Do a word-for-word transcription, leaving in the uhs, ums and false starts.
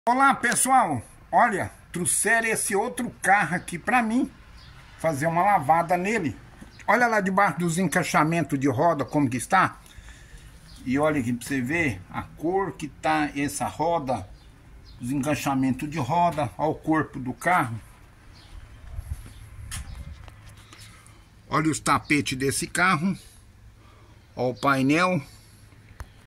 Olá pessoal, olha, trouxeram esse outro carro aqui pra mim fazer uma lavada nele. Olha lá debaixo dos encaixamentos de roda como que está. E olha aqui pra você ver a cor que tá essa roda, os encaixamentos de roda, olha o corpo do carro. Olha os tapetes desse carro, olha o painel.